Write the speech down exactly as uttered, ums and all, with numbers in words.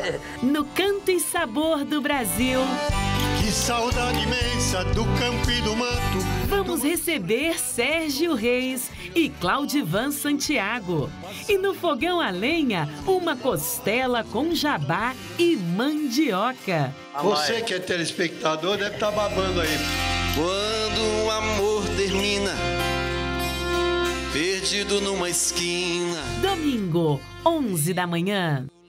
No Canto e Sabor do Brasil. Que saudade imensa do campo e do mato. Vamos receber Sérgio Reis e Claudivan Santiago. E no fogão a lenha, uma costela com jabá e mandioca. Você que é telespectador deve estar babando aí. Quando o amor termina, perdido numa esquina. Domingo, onze da manhã.